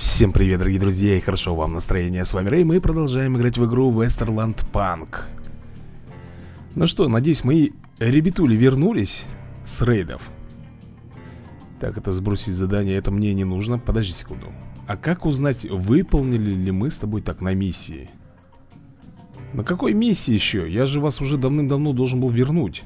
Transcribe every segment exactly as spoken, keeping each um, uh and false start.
Всем привет, дорогие друзья, и хорошо вам настроение. С вами Рэй, мы продолжаем играть в игру Вестерланд Панк. Ну что, надеюсь, мои ребятули вернулись с рейдов. Так, это сбросить задание, это мне не нужно. Подожди секунду. А как узнать, выполнили ли мы с тобой так на миссии? На какой миссии еще? Я же вас уже давным-давно должен был вернуть.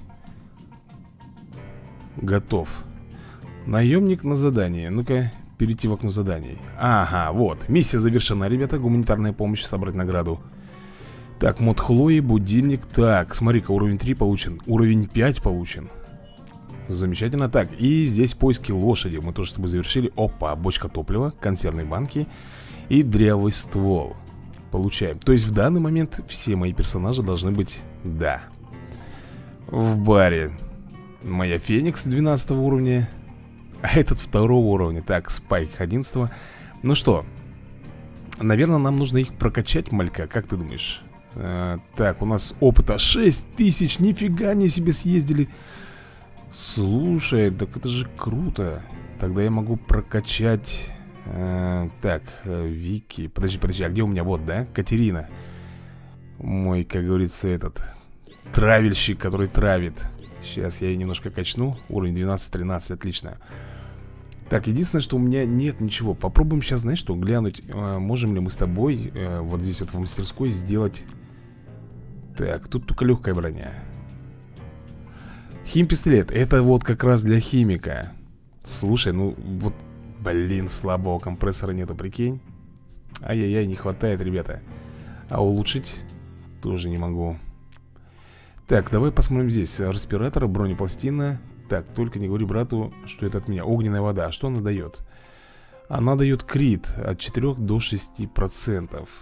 Готов. Наемник на задание. Ну-ка, перейти в окно заданий. Ага, вот, миссия завершена, ребята. Гуманитарная помощь, собрать награду. Так, мод Хлои, будильник. Так, смотри-ка, уровень три получен. Уровень пять получен. Замечательно. Так, и здесь поиски лошади. Мы тоже с тобой завершили. Опа, бочка топлива, консервные банки и дрявый ствол. Получаем. То есть в данный момент все мои персонажи должны быть, да, в баре. Моя Феникс двенадцатого уровня, а этот второго уровня. Так, Спайк одиннадцатого. Ну что, наверное, нам нужно их прокачать, малька. Как ты думаешь? А, так, у нас опыта шесть тысяч. Нифига не себе съездили. Слушай, так это же круто. Тогда я могу прокачать а, так, Вики. Подожди, подожди, а где у меня? Вот, да? Катерина. Мой, как говорится, этот травельщик, который травит. Сейчас я ее немножко качну. Уровень двенадцать-тринадцать, отлично. Так, единственное, что у меня нет ничего. Попробуем сейчас, знаешь что, глянуть, а, можем ли мы с тобой а, вот здесь вот в мастерской сделать. Так, тут только легкая броня. Химпистолет, это вот как раз для химика. Слушай, ну вот, блин, слабого компрессора нету, прикинь. Ай-яй-яй, не хватает, ребята. А улучшить тоже не могу. Так, давай посмотрим здесь. Респиратор, бронепластина. Так, только не говори брату, что это от меня. Огненная вода, а что она дает? Она дает крит от четырёх до шести процентов.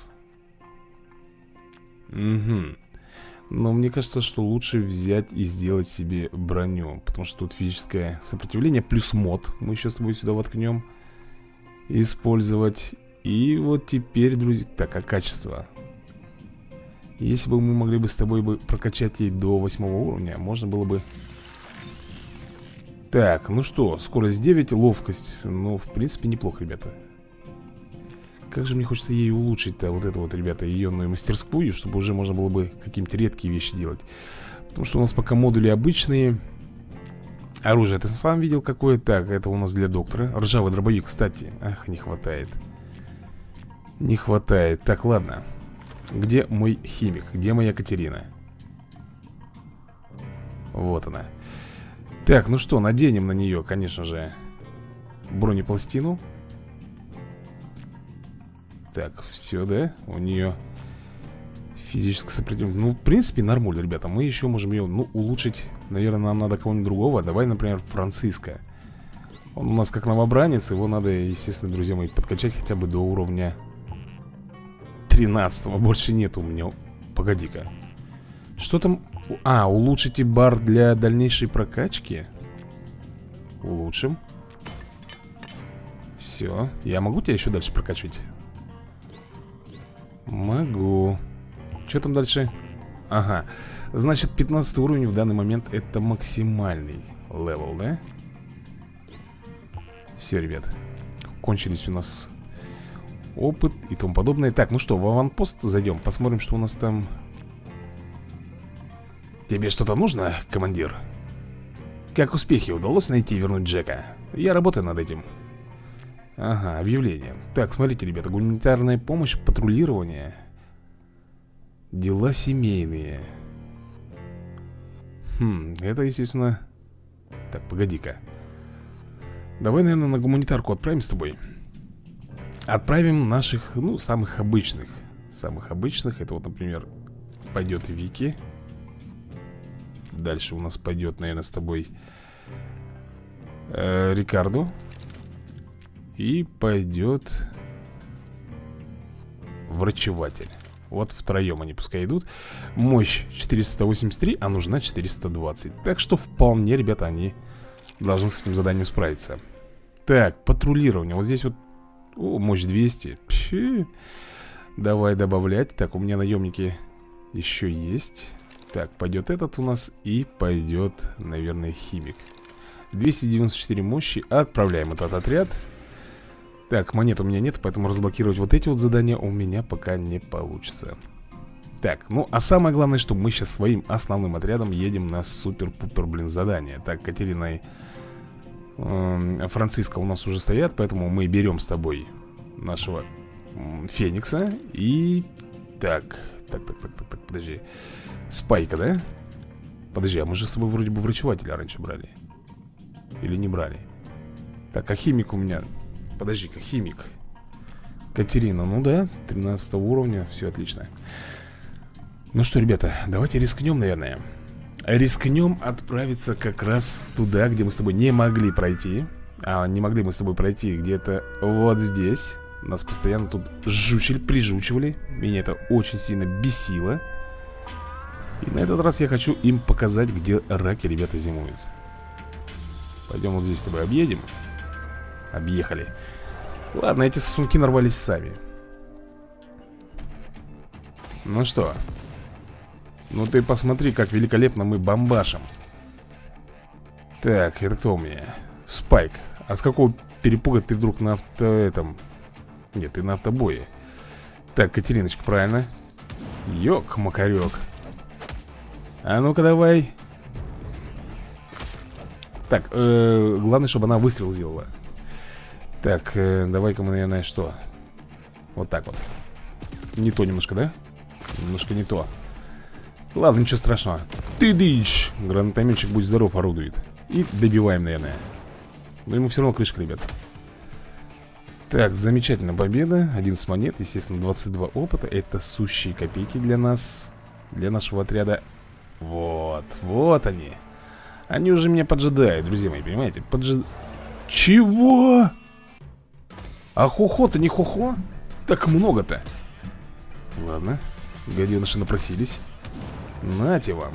Угу. Но мне кажется, что лучше взять и сделать себе броню, потому что тут физическое сопротивление плюс мод. Мы еще с тобой сюда воткнем. Использовать. И вот теперь, друзья. Так, а качество? Если бы мы могли бы с тобой бы прокачать ей до восьмого уровня, можно было бы. Так, ну что, скорость девять, ловкость. Ну, в принципе, неплохо, ребята. Как же мне хочется ей улучшить-то, вот это вот, ребята, ее мастерскую, чтобы уже можно было бы какие-нибудь редкие вещи делать. Потому что у нас пока модули обычные. Оружие ты сам видел какое. Так, это у нас для доктора. Ржавый дробовик, кстати. Ах, не хватает. Не хватает. Так, ладно. Где мой химик? Где моя Катерина? Вот она. Так, ну что, наденем на нее, конечно же, бронепластину. Так, все, да? У нее физическое сопротивление. Ну, в принципе, нормально, ребята. Мы еще можем ее, ну, улучшить. Наверное, нам надо кого-нибудь другого. Давай, например, Франциска. Он у нас как новобранец. Его надо, естественно, друзья мои, подкачать хотя бы до уровня тринадцатого. Больше нет у меня. Погоди-ка. Что там? А, улучшите бар для дальнейшей прокачки. Улучшим. Все. Я могу тебя еще дальше прокачивать? Могу. Что там дальше? Ага. Значит, пятнадцатый уровень в данный момент это максимальный левел, да? Все, ребят. Кончились у нас опыт и тому подобное. Так, ну что, в аванпост зайдем. Посмотрим, что у нас там. Тебе что-то нужно, командир? Как успехи? Удалось найти и вернуть Джека? Я работаю над этим. Ага, объявление. Так, смотрите, ребята, гуманитарная помощь, патрулирование. Дела семейные. Хм, это, естественно. Так, погоди-ка. Давай, наверное, на гуманитарку отправим с тобой. Отправим наших, ну, самых обычных. Самых обычных, это вот, например, пойдет Вики. Дальше у нас пойдет, наверное, с тобой э, Рикардо. И пойдет врачеватель. Вот втроем они пускай идут. Мощь четыреста восемьдесят три, а нужна четыреста двадцать. Так что вполне, ребята, они должны с этим заданием справиться. Так, патрулирование. Вот здесь вот, о, мощь двести. Пфи. Давай добавлять. Так, у меня наемники еще есть. Так, пойдет этот у нас. И пойдет, наверное, химик. двести девяносто четыре мощи. Отправляем этот отряд. Так, монет у меня нет, поэтому разблокировать вот эти вот задания у меня пока не получится. Так, ну а самое главное, что мы сейчас своим основным отрядом едем на супер-пупер, блин, задание. Так, Катерина и э, Франциска у нас уже стоят, поэтому мы берем с тобой нашего э, Феникса. И... Так, так, так, так, так, так, подожди. Спайка, да? Подожди, а мы же с тобой вроде бы врачевателя раньше брали. Или не брали? Так, а химик у меня... Подожди-ка, химик. Катерина, ну да, тринадцатого уровня, все отлично. Ну что, ребята, давайте рискнем, наверное. Рискнем отправиться как раз туда, где мы с тобой не могли пройти. А не могли мы с тобой пройти где-то вот здесь. Нас постоянно тут жучили, прижучивали. Меня это очень сильно бесило. И на этот раз я хочу им показать, где раки, ребята, зимуют. Пойдем вот здесь с тобой объедем. Объехали. Ладно, эти сосунки нарвались сами. Ну что? Ну ты посмотри, как великолепно мы бомбашим. Так, это кто у меня? Спайк. А с какого перепуга ты вдруг на авто... этом... Нет, ты на автобое. Так, Катериночка, правильно. Ёк-макарёк. А ну-ка давай. Так, э, главное, чтобы она выстрел сделала. Так, э, давай-ка мы, наверное, что? Вот так вот. Не то немножко, да? Немножко не то. Ладно, ничего страшного. Ты дичь! Гранатометчик, будь здоров, орудует. И добиваем, наверное. Но ему все равно крышка, ребят. Так, замечательно, победа. одиннадцать монет, естественно, двадцать два опыта. Это сущие копейки для нас. Для нашего отряда. Вот, вот они. Они уже меня поджидают, друзья мои, понимаете? Поджи... Чего? А хухо-то не хухо? Так много-то. Ладно, гаденыши напросились. Нате вам.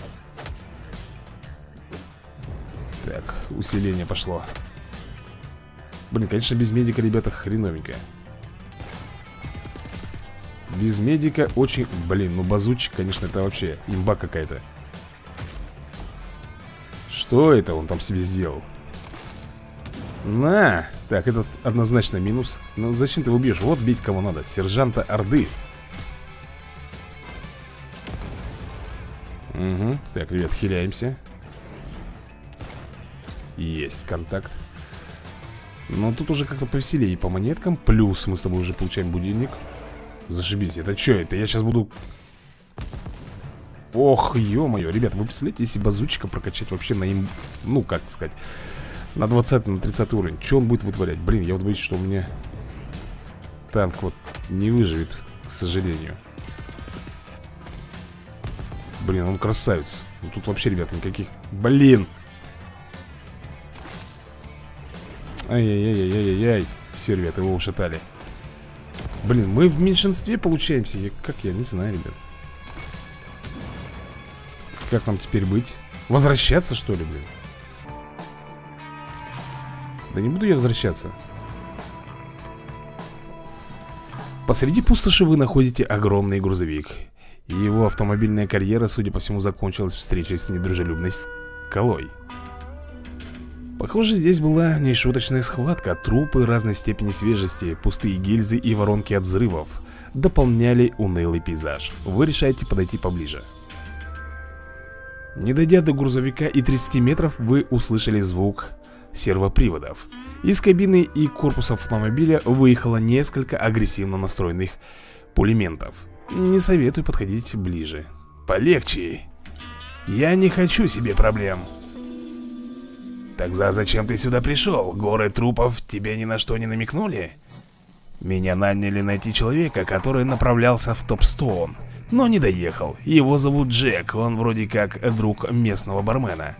Так, усиление пошло. Блин, конечно, без медика, ребята, хреновенько. Без медика очень... Блин, ну базучик, конечно, это вообще имба какая-то. Что это он там себе сделал? На! Так, этот однозначно минус. Ну зачем ты его бьешь? Вот бить кого надо. Сержанта Орды. Угу. Так, ребят, хиляемся. Есть контакт. Но тут уже как-то повеселее по монеткам. Плюс мы с тобой уже получаем будильник. Зашибись. Это что это? Я сейчас буду... Ох, ё-моё. Ребята, вы представляете, если базучика прокачать вообще на им... Ну, как сказать... На двадцатый, на тридцатый уровень. Что он будет вытворять? Блин, я вот боюсь, что у меня... Танк вот не выживет, к сожалению. Блин, он красавец. Ну, тут вообще, ребята, никаких... Блин! Ай-яй-яй-яй-яй-яй. Все, ребята, его ушатали. Блин, мы в меньшинстве получаемся. Я, как я, не знаю, ребят. Как нам теперь быть? Возвращаться, что ли, блин? Да не буду я возвращаться. Посреди пустоши вы находите огромный грузовик. И его автомобильная карьера, судя по всему, закончилась встречей с недружелюбной скалой. Похоже, здесь была нешуточная схватка. Трупы разной степени свежести, пустые гильзы и воронки от взрывов дополняли унылый пейзаж. Вы решаете подойти поближе. Не дойдя до грузовика и тридцати метров, вы услышали звук сервоприводов. Из кабины и корпуса автомобиля выехало несколько агрессивно настроенных пулементов. Не советую подходить ближе. Полегче. Я не хочу себе проблем. Тогда зачем ты сюда пришел? Горы трупов тебе ни на что не намекнули? Меня наняли найти человека, который направлялся в Топстоун, но не доехал. Его зовут Джек, он вроде как друг местного бармена.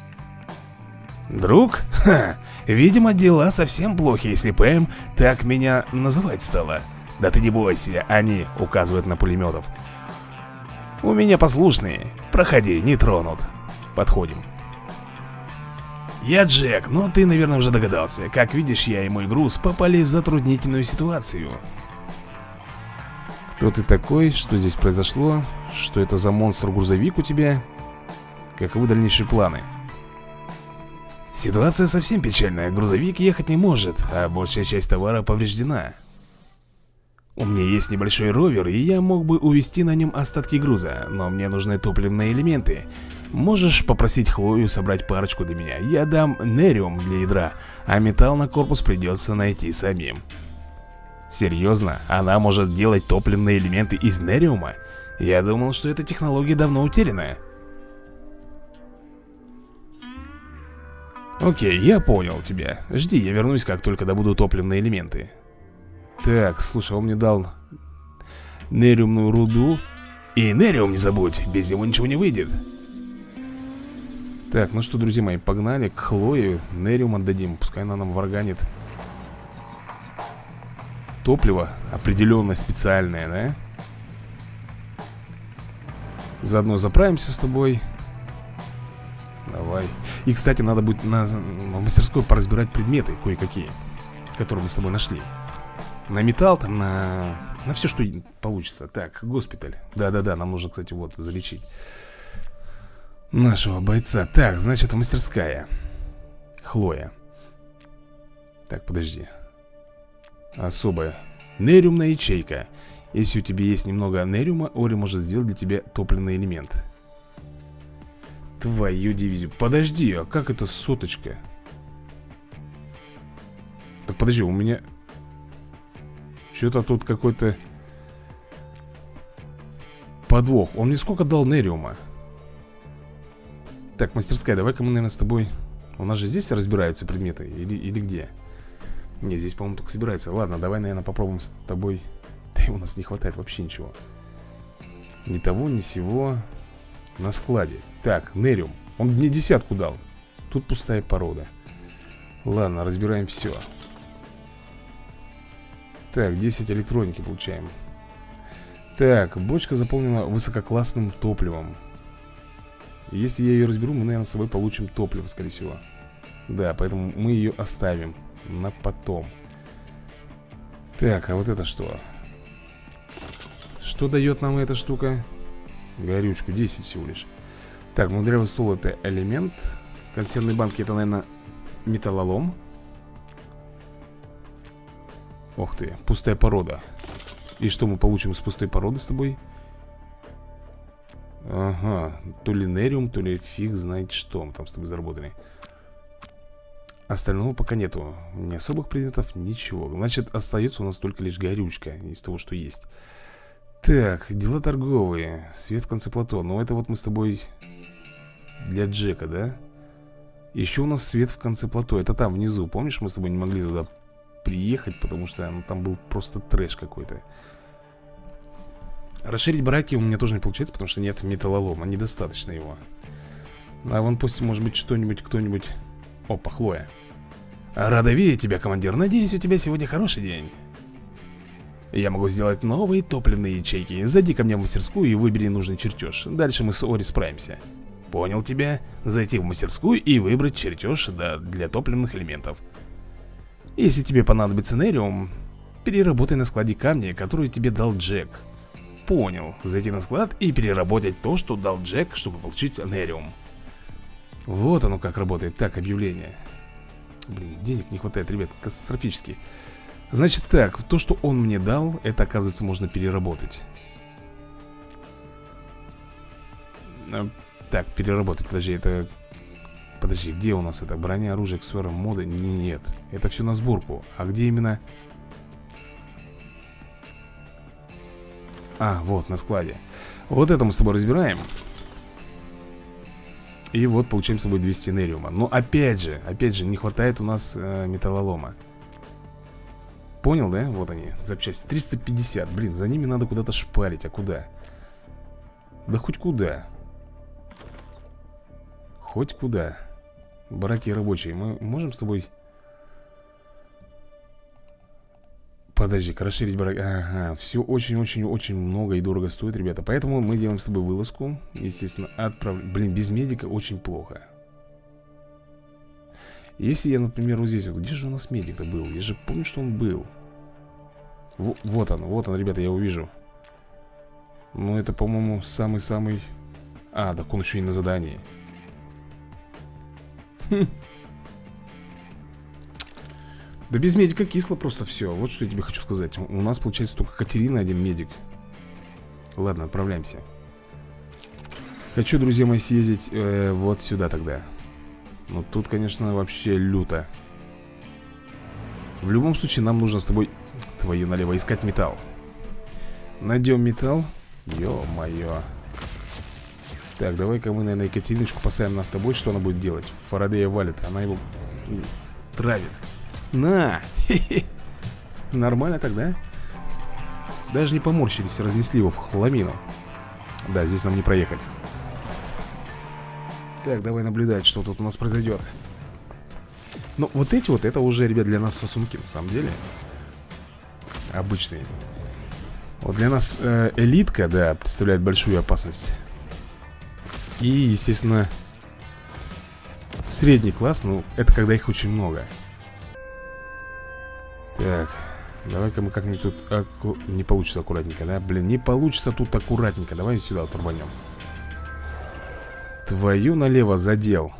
Друг? Ха, видимо, дела совсем плохи, если Пэм так меня называть стала. Да ты не бойся, они указывают на пулеметов. У меня послушные. Проходи, не тронут. Подходим. Я Джек, но ты, наверное, уже догадался. Как видишь, я и мой груз попали в затруднительную ситуацию. Кто ты такой? Что здесь произошло? Что это за монстр-грузовик у тебя? Каковы дальнейшие планы? Ситуация совсем печальная. Грузовик ехать не может, а большая часть товара повреждена. У меня есть небольшой ровер, и я мог бы увезти на нем остатки груза, но мне нужны топливные элементы. Можешь попросить Хлою собрать парочку для меня? Я дам нериум для ядра, а металл на корпус придется найти самим. Серьезно? Она может делать топливные элементы из нериума? Я думал, что эта технология давно утеряна. Окей, я понял тебя. Жди, я вернусь, как только добуду топливные элементы. Так, слушай, он мне дал нериумную руду. И нериум не забудь, без него ничего не выйдет. Так, ну что, друзья мои, погнали к Хлое. Нериум отдадим, пускай она нам варганит топливо определенно специальное, да? Заодно заправимся с тобой. Давай. И, кстати, надо будет на, на мастерской поразбирать предметы кое-какие, которые мы с тобой нашли. На металл, там, на... на все, что получится. Так, госпиталь. Да-да-да, нам нужно, кстати, вот, залечить нашего бойца. Так, значит, мастерская. Хлоя. Так, подожди. Особая. Нериумная ячейка. Если у тебя есть немного нериума, Ори может сделать для тебя топливный элемент. Твою дивизию. Подожди, а как это соточка? Так, подожди, у меня... Что-то тут какой-то подвох. Он мне сколько дал нериума? Так, мастерская, давай-ка мы, наверное, с тобой... У нас же здесь разбираются предметы или, или где? Не, здесь, по-моему, только собирается. Ладно, давай, наверное, попробуем с тобой. Да и у нас не хватает вообще ничего. Ни того, ни сего. На складе. Так, нериум. Он мне десятку дал. Тут пустая порода. Ладно, разбираем все. Так, десять электроники получаем. Так, бочка заполнена высококлассным топливом. Если я ее разберу, мы, наверное, с собой получим топливо, скорее всего. Да, поэтому мы ее оставим на потом. Так, а вот это что? Что дает нам эта штука? Горючку, десять всего лишь. Так, ну дырявый стол это элемент. Консервные банки это, наверное, металлолом. Ох ты, пустая порода. И что мы получим с пустой породы с тобой? Ага, то ли нериум, то ли фиг знает что мы там с тобой заработали. Остального пока нету. Ни особых предметов, ничего. Значит, остается у нас только лишь горючка из того, что есть. Так, дела торговые. Свет в конце плато. Ну, это вот мы с тобой для Джека, да? Еще у нас свет в конце плато. Это там внизу. Помнишь, мы с тобой не могли туда приехать, потому что ну, там был просто трэш какой-то. Расширить бараки у меня тоже не получается, потому что нет металлолома. Недостаточно его. А вон пусть, может быть, что-нибудь, кто-нибудь... Опа, Хлоя. Рада видеть тебя, командир. Надеюсь, у тебя сегодня хороший день. Я могу сделать новые топливные ячейки. Зайди ко мне в мастерскую и выбери нужный чертеж. Дальше мы с Ори справимся. Понял тебя. Зайти в мастерскую и выбрать чертеж, да, для топливных элементов. Если тебе понадобится нериум, переработай на складе камни, которые тебе дал Джек. Понял. Зайти на склад и переработать то, что дал Джек, чтобы получить нериум. Вот оно как работает. Так, объявление. Блин, денег не хватает, ребят, катастрофически. Значит так, то, что он мне дал, это, оказывается, можно переработать. Так, переработать, подожди, это... Подожди, где у нас это? Броня, оружие, аксессуары, моды? Нет, это все на сборку. А где именно? А, вот, на складе. Вот это мы с тобой разбираем. И вот получаем с собой двести нериума. Но опять же, опять же, не хватает у нас э, металлолома. Понял, да? Вот они, запчасти. триста пятьдесят. Блин, за ними надо куда-то шпарить. А куда? Да хоть куда. Хоть куда. Бараки рабочие. Мы можем с тобой... Подожди-ка, расширить бараки. Ага, все очень-очень-очень много и дорого стоит, ребята. Поэтому мы делаем с тобой вылазку. Естественно, отправляем. Блин, без медика очень плохо. Если я, например, вот здесь вот, где же у нас медик-то был? Я же помню, что он был. В Вот он, вот он, ребята, я его вижу. Ну, это, по-моему, самый-самый... А, так он еще и на задании. Хм. Да без медика кисло просто все. Вот что я тебе хочу сказать. У нас получается только Катерина, один медик. Ладно, отправляемся. Хочу, друзья мои, съездить э, вот сюда тогда. Ну тут, конечно, вообще люто. В любом случае нам нужно с тобой, твою налево, искать металл. Найдем металл. Ё-моё. Так, давай-ка мы, наверное, Екатериночку поставим на автобой. Что она будет делать? Фарадея валит, она его травит. На! Хе-хе. Нормально тогда. Даже не поморщились, разнесли его в хламину. Да, здесь нам не проехать. Так, давай наблюдать, что тут у нас произойдет. Ну, вот эти вот, это уже, ребят, для нас сосунки, на самом деле. Обычные. Вот для нас э, элитка, да, представляет большую опасность. И, естественно, средний класс, ну, это когда их очень много. Так, давай-ка мы как-нибудь тут аку... Не получится аккуратненько, да? Блин, не получится тут аккуратненько. Давай сюда вот рванем. Твою налево задел.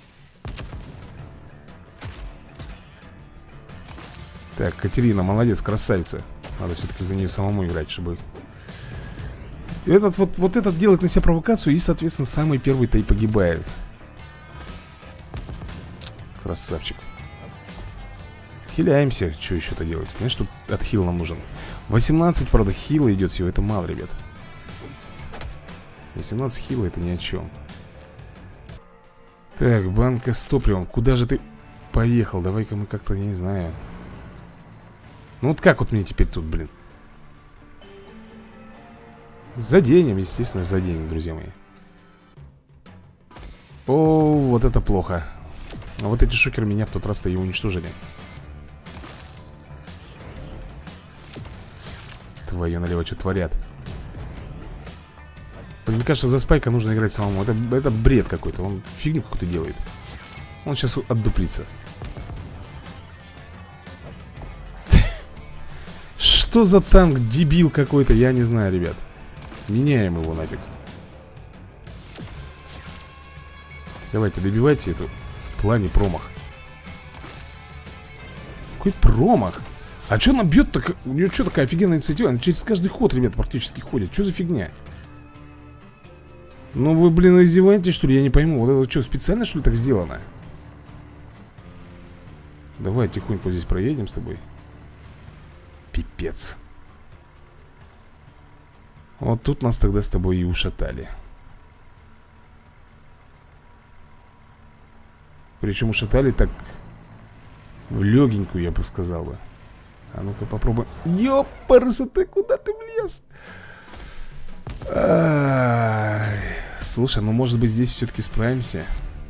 Так, Катерина, молодец, красавица. Надо все-таки за нее самому играть, чтобы... Этот вот, вот этот делает на себя провокацию и, соответственно, самый первый-то и погибает. Красавчик. Хиляемся, что еще-то делать? Понимаешь, тут отхил нам нужен. восемнадцать, правда, хила идет всего, это мало, ребят. восемнадцать хила, это ни о чем. Так, банка с топливом. Куда же ты поехал? Давай-ка мы как-то, я не знаю. Ну вот как вот мне теперь тут, блин? Заденем, естественно, заденем, друзья мои. О, вот это плохо. А вот эти шокеры меня в тот раз-то и уничтожили. Твою налево, что творят. Мне кажется, за Спайка нужно играть самому. Это, это бред какой-то, он фигню какую-то делает. Он сейчас отдуплится. Что за танк, дебил какой-то, я не знаю, ребят. Меняем его нафиг. Давайте, добивайте эту. В плане промах. Какой промах? А что она бьет-то? У нее что такая офигенная инициатива? Она через каждый ход, ребят, практически ходит. Что за фигня? Ну вы, блин, издеваетесь, что ли? Я не пойму. Вот это что, специально, что ли, так сделано? Давай тихонько здесь проедем с тобой. Пипец. Вот тут нас тогда с тобой и ушатали. Причем ушатали так в легенькую, я бы сказал бы. А ну-ка попробуем. Ёпарса, ты куда ты влез? Ай. Слушай, ну может быть здесь все-таки справимся.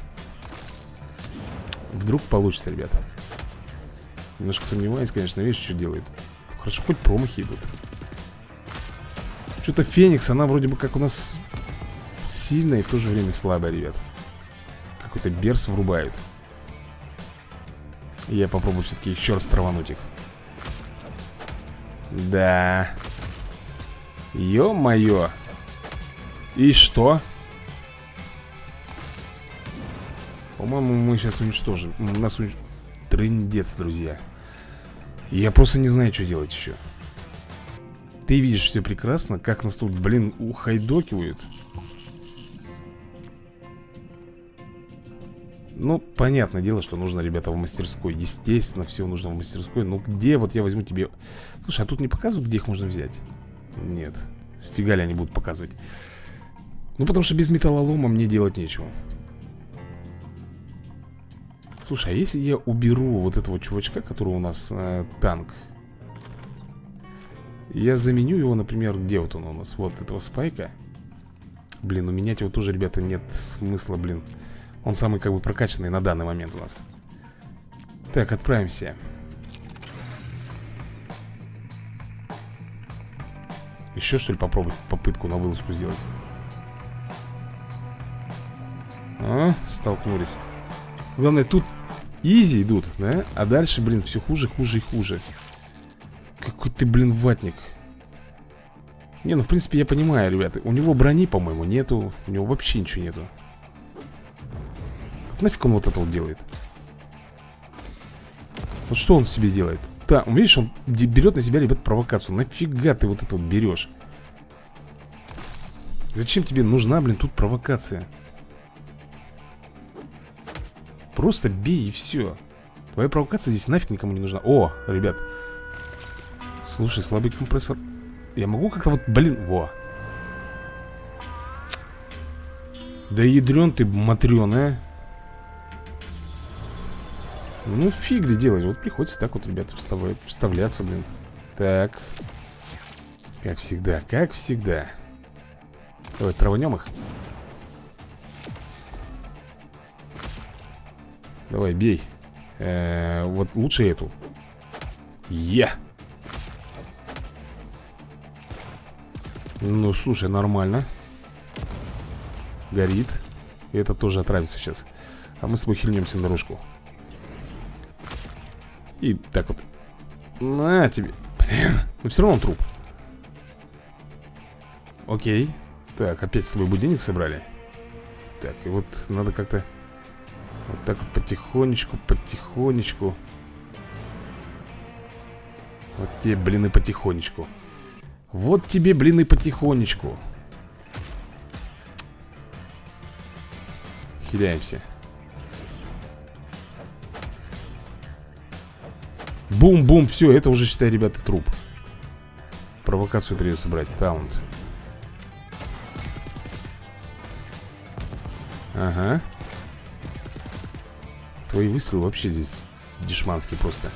Вдруг получится, ребят. Немножко сомневаюсь, конечно, видишь, что делает. Хорошо, хоть промахи идут. Что-то Феникс, она вроде бы как у нас сильная и в то же время слабая, ребят. Какой-то берс врубает. Я попробую все-таки еще раз травануть их. Да. Ё-моё. И что? По-моему, мы сейчас уничтожим. Нас унич... Трындец, друзья. Я просто не знаю, что делать еще. Ты видишь все прекрасно, как нас тут, блин, ухайдокивают. Ну, понятное дело, что нужно, ребята, в мастерской. Естественно, все нужно в мастерской. Но где вот я возьму тебе... Слушай, а тут не показывают, где их можно взять? Нет. Фига ли они будут показывать? Ну, потому что без металлолома мне делать нечего. Слушай, а если я уберу вот этого чувачка, который у нас э, танк, я заменю его, например, где вот он у нас? Вот этого Спайка. Блин, ну менять его тоже, ребята, нет смысла, блин. Он самый как бы прокачанный на данный момент у нас. Так, отправимся. Еще что ли попробовать попытку на вылазку сделать? А, столкнулись. Главное, тут изи идут, да? А дальше, блин, все хуже, хуже и хуже. Какой ты, блин, ватник. Не, ну, в принципе, я понимаю, ребята. У него брони, по-моему, нету. У него вообще ничего нету. Нафиг он вот это вот делает? Вот что он себе делает? Да, он, видишь, он берет на себя, ребят, провокацию. Нафига ты вот это вот берешь? Зачем тебе нужна, блин, тут провокация? Просто бей и все. Твоя провокация здесь нафиг никому не нужна. О, ребят. Слушай, слабый компрессор. Я могу как-то вот, блин, во. Да ядрен ты, матрен, а. Ну, фиг ли делать. Вот приходится так вот, ребята, вставлять, вставляться, блин. Так. Как всегда, как всегда. Давай, траванем их. Давай, бей. Э-э, вот лучше эту. Е! Ну, слушай, нормально. Горит. И это тоже отравится сейчас. А мы с тобой хильнемся на дорожку. И так вот. На тебе. Блин. Но все равно он труп. Окей. Так, опять с тобой будильник собрали. Так, и вот надо как-то вот так вот потихонечку, потихонечку. Вот тебе, блин, и потихонечку. Вот тебе, блин, и потихонечку. Хиляемся. Бум-бум, все, это уже, считай, ребята, труп. Провокацию придется брать, таунт. Ага. Твои выстрелы вообще здесь дешманские просто.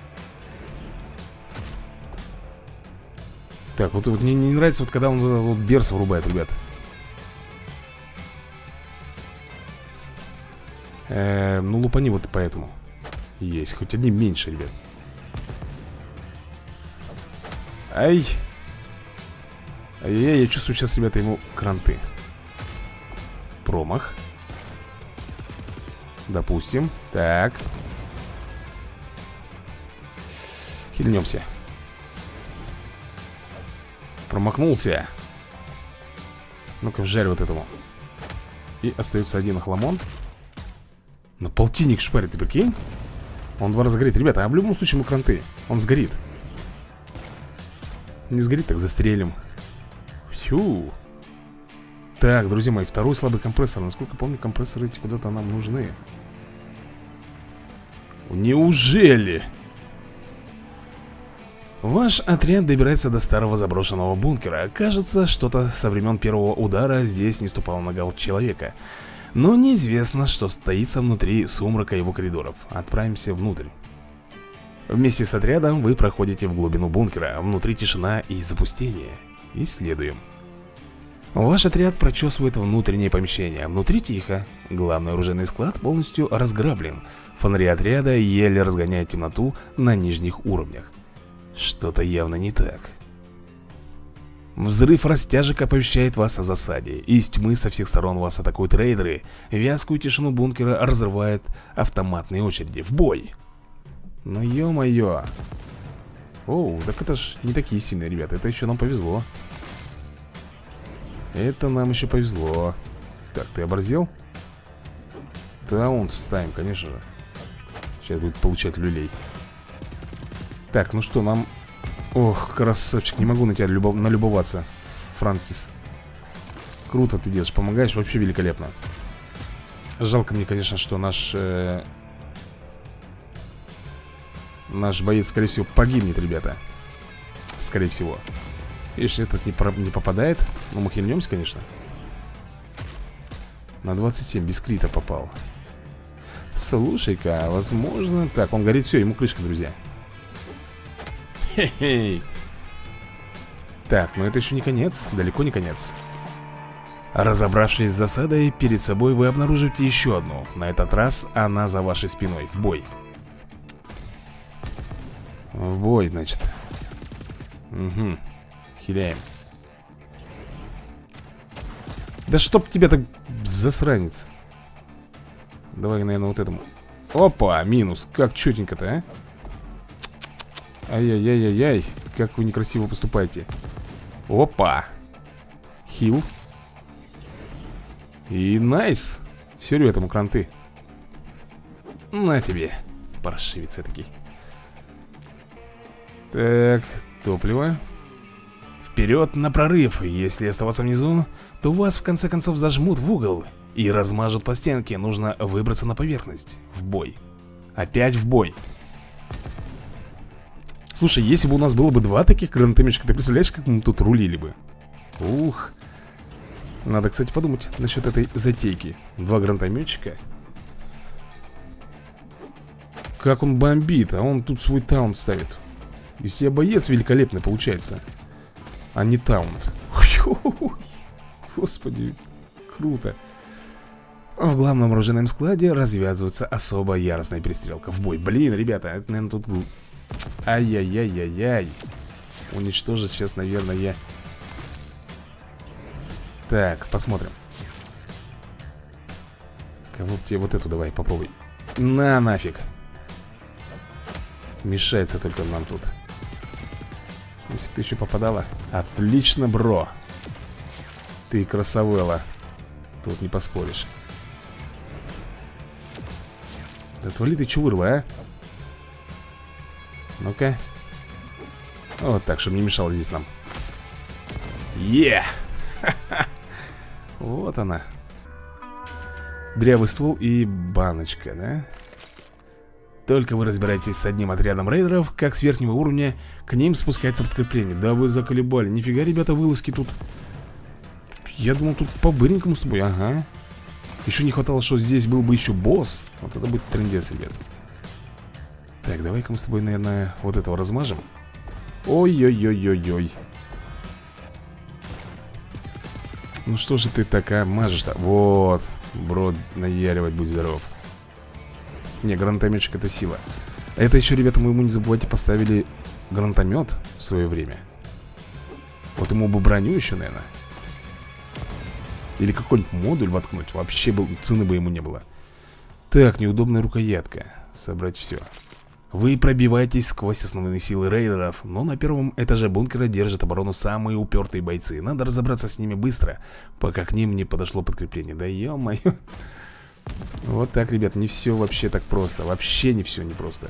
Так, вот, вот мне не нравится, вот когда он вот берс врубает, ребят. э, Ну, лупани вот поэтому. Есть, хоть одним меньше, ребят. Ай. Ай-яй, я чувствую сейчас, ребята, ему кранты. Промах. Допустим. Так. Хильнемся. Промахнулся. Ну-ка, вжарь вот этому. И остается один охламон. Но полтинник шпарит, ты прикинь? Он два раза горит. Ребята, а в любом случае ему кранты. Он сгорит. Не сгорит, так застрелим. Фью. Так, друзья мои, второй слабый компрессор. Насколько помню, компрессоры эти куда-то нам нужны. Неужели? Ваш отряд добирается до старого заброшенного бункера. Кажется, что-то со времен первого удара здесь не ступало на нога человека. Но неизвестно, что стоится внутри сумрака его коридоров. Отправимся внутрь. Вместе с отрядом вы проходите в глубину бункера. Внутри тишина и запустение. Исследуем. Ваш отряд прочесывает внутреннее помещение. Внутри тихо. Главный оружейный склад полностью разграблен. Фонари отряда еле разгоняют темноту на нижних уровнях. Что-то явно не так. Взрыв растяжек оповещает вас о засаде. Из тьмы со всех сторон вас атакуют рейдеры. Вязкую тишину бункера разрывает автоматные очереди. В бой! Ну ё-моё. Оу, так это ж не такие сильные ребята. Это еще нам повезло. Это нам еще повезло. Так, ты оборзел? Таунт ставим, конечно же. Сейчас будет получать люлей. Так, ну что, нам... Ох, красавчик, не могу на тебя любов... налюбоваться, Франсис. Круто ты делаешь, помогаешь, вообще великолепно. Жалко мне, конечно, что наш... Э... Наш боец, скорее всего, погибнет, ребята. Скорее всего. Видишь, этот не, про... не попадает. Ну, мы хильнемся, конечно. На двадцать семь, без крита попал. Слушай-ка, возможно... Так, он горит, все, ему крышка, друзья. Хе-хей. Так, но это еще не конец, далеко не конец. Разобравшись с засадой, перед собой вы обнаружите еще одну. На этот раз она за вашей спиной. В бой. В бой, значит. Угу. Хиляем. Да чтоб тебя так, засранец. Давай, наверное, вот этому. Опа, минус. Как четенько-то, а? Ай-яй-яй-яй-яй. Как вы некрасиво поступаете. Опа. Хил. И найс. Все, ребята, ему кранты. На тебе, паршивец такой. Так, топливо. Вперед на прорыв. Если оставаться внизу, то вас в конце концов зажмут в угол и размажут по стенке. Нужно выбраться на поверхность. В бой. Опять в бой. Слушай, если бы у нас было бы два таких гранатометчика, ты представляешь, как мы тут рулили бы? Ух. Надо, кстати, подумать насчет этой затейки. Два гранатометчика. Как он бомбит, а он тут свой таунт ставит. Из себя боец великолепный получается, а не таунт. Господи, круто. В главном оружейном складе развязывается особо яростная перестрелка. В бой. Блин, ребята, это, наверное, тут... Ай-яй-яй-яй-яй. Уничтожить сейчас, наверное, я... Так, посмотрим. Кого тебе вот эту давай, попробуй. На, нафиг. Мешается только нам тут. Если бы ты еще попадала. Отлично, бро. Ты красавела. Тут не поспоришь. Да отвали ты чувырла, а. Ну-ка. Вот так, чтобы не мешало здесь нам. Е! Вот она. Дрявый ствол и баночка, да? Только вы разбираетесь с одним отрядом рейдеров, как с верхнего уровня к ним спускается подкрепление. Да вы заколебали. Нифига, ребята, вылазки тут. Я думал, тут по-быренькому с тобой. Ага. Еще не хватало, что здесь был бы еще босс. Вот это будет трындец, ребят. Так, давай-ка мы с тобой, наверное, вот этого размажем. Ой-ой-ой-ой-ой. Ну что же ты такая мажешь-то? Вот, бро, наяривать, будь здоров. Не, гранатометчик — это сила. Это еще, ребята, мы ему, не забывайте, поставили гранатомет в свое время. Вот ему бы броню еще, наверное. Или какой-нибудь модуль воткнуть. Вообще был, цены бы ему не было. Так, неудобная рукоятка. Собрать все. Вы пробиваетесь сквозь основные силы рейдеров, но на первом этаже бункера держат оборону самые упертые бойцы. Надо разобраться с ними быстро, пока к ним не подошло подкрепление. Да ё-моё. Вот так, ребят, не все вообще так просто. Вообще не все не просто.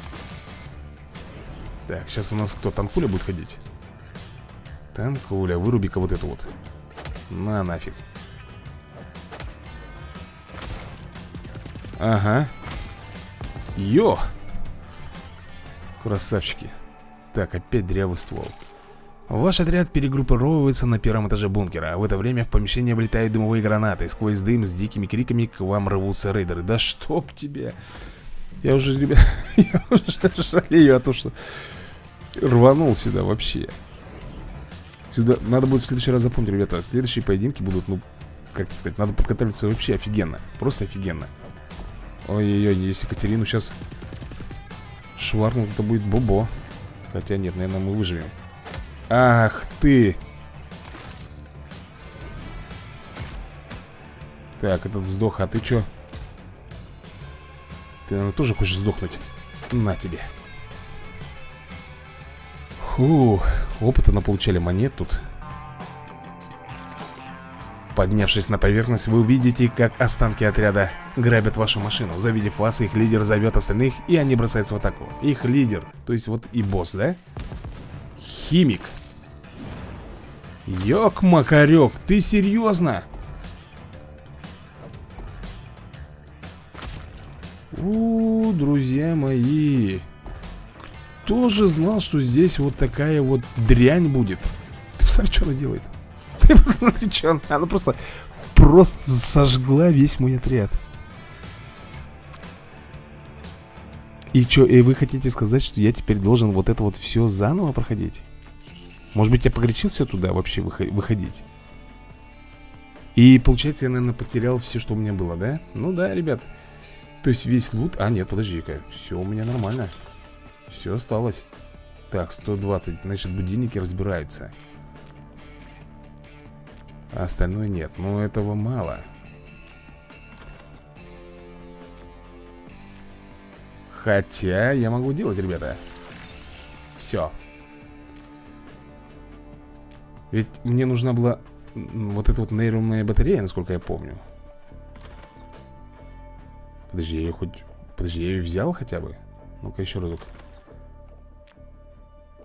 Так, сейчас у нас кто? Танкуля будет ходить? Танкуля, выруби-ка вот эту вот. На нафиг. Ага. Йо! Красавчики. Так, опять дрявый ствол. Ваш отряд перегруппировывается на первом этаже бункера. А в это время в помещение влетают дымовые гранаты. Сквозь дым с дикими криками к вам рвутся рейдеры. Да чтоб тебе. Я уже, ребят, я уже жалею о том, что рванул сюда вообще. Сюда надо будет в следующий раз запомнить, ребята. Следующие поединки будут, ну, как тебе сказать, надо подготовиться вообще офигенно. Просто офигенно. Ой-ой-ой, если Катерину сейчас шварнут, это будет бобо. Хотя нет, наверное, мы выживем. Ах ты! Так, этот сдох, а ты чё? Ты, наверное, тоже хочешь сдохнуть? На тебе. Фу, опыта наполучали монет тут. Поднявшись на поверхность, вы увидите, как останки отряда грабят вашу машину. Завидев вас, их лидер зовет остальных, и они бросаются в атаку. Их лидер, то есть вот и босс, да? Химик. Ёк-макарёк, ты серьезно? У, друзья мои, кто же знал, что здесь вот такая вот дрянь будет? Ты посмотри, что она делает. Ты посмотри, что она... Она просто... Просто сожгла весь мой отряд. И что, и вы хотите сказать, что я теперь должен вот это вот все заново проходить? Может быть, я погорячился туда вообще выходить? И получается, я, наверное, потерял все, что у меня было, да? Ну да, ребят. То есть весь лут... А, нет, подожди-ка. Все у меня нормально. Все осталось. Так, сто двадцать. Значит, будильники разбираются. А остальное нет. Но этого мало. Хотя я могу делать, ребята. Все. Ведь мне нужна была вот эта вот нейронная батарея, насколько я помню. Подожди, я ее хоть... Подожди, я ее взял хотя бы? Ну-ка еще разок.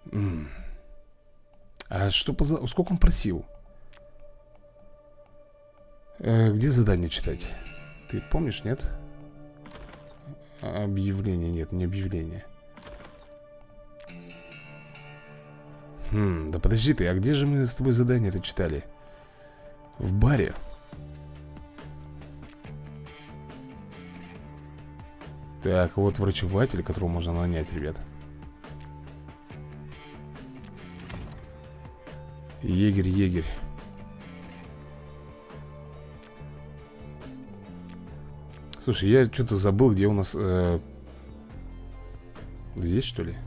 М. А что по... за- Сколько он просил? Э, где задание читать? Ты помнишь, нет? Объявление, нет, не объявление. Хм, да подожди ты, а где же мы с тобой задание-то читали? В баре. Так, вот врачеватель, которого можно нанять, ребят. Егерь, егерь. Слушай, я что-то забыл, где у нас... Э... Здесь, что ли?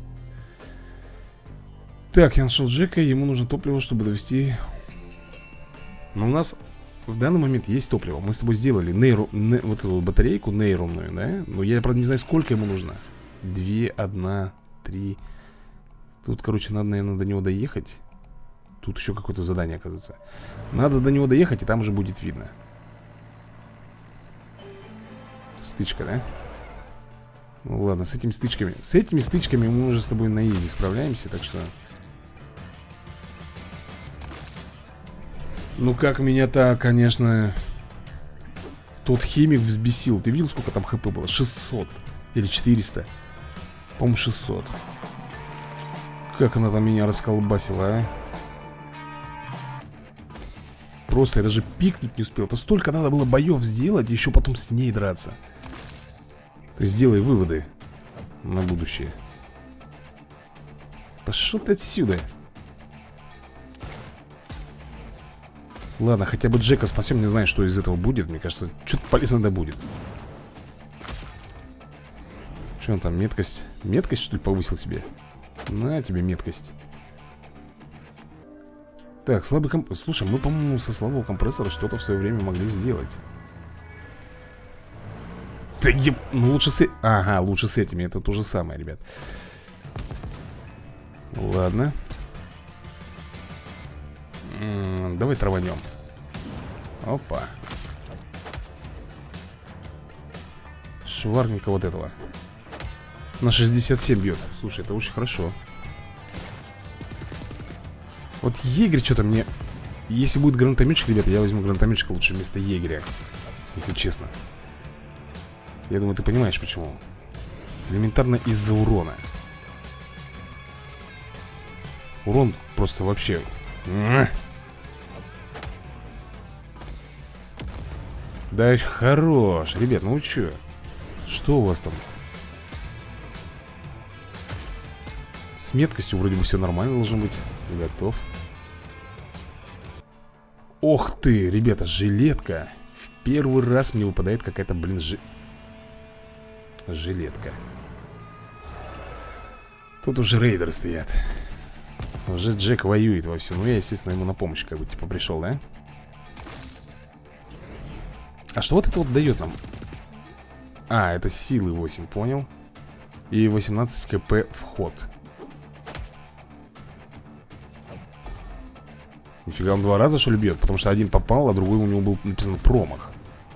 Так, я нашел Джека, ему нужно топливо, чтобы довести... Но у нас в данный момент есть топливо. Мы с тобой сделали нейру... не... вот эту батарейку нейронную, да? Но я, правда, не знаю, сколько ему нужно. Две, одна, три. Тут, короче, надо, наверное, до него доехать. Тут еще какое-то задание, оказывается. Надо до него доехать, и там уже будет видно. Стычка, да? Ну ладно, с этими стычками. С этими стычками мы уже с тобой на изи справляемся, так что... Ну как меня-то, конечно... Тот химик взбесил. Ты видел, сколько там хп было? шестьсот или четыреста. По-моему, шестьсот. Как она там меня расколбасила, а? Просто я даже пикнуть не успел. Это столько надо было боев сделать, еще потом с ней драться. То есть сделай выводы на будущее. Пошел ты отсюда. Ладно, хотя бы Джека спасем. Не знаю, что из этого будет. Мне кажется, что-то полезно да будет. Что он там, меткость? Меткость, что ли, повысил себе? На тебе меткость. Так, слабый комп... Слушай, мы, по-моему, со слабого компрессора что-то в свое время могли сделать. Да еб... Ну лучше с... Ага, лучше с этими. Это то же самое, ребят. Ладно. М-м, давай траванем. Опа. Шварника вот этого. На шестьдесят семь бьет. Слушай, это очень хорошо. Вот егерь что-то мне... Если будет гранатометчик, ребята, я возьму гранатометчика лучше вместо егеря. Если честно. Я думаю, ты понимаешь, почему. Элементарно из-за урона. Урон просто вообще... Да хорош. Ребят, ну вы чё? Что у вас там? С меткостью вроде бы все нормально должно быть. Готов. Ох ты, ребята, жилетка. В первый раз мне выпадает какая-то, блин, жи... жилетка. Тут уже рейдеры стоят. Уже Джек воюет вовсю. Ну я, естественно, ему на помощь как бы типа пришел, да? А что вот это вот дает нам? А, это силы восемь, понял. И восемнадцать кп вход. Нифига, он два раза, что ли, бьет? Потому что один попал, а другой у него был написано промах.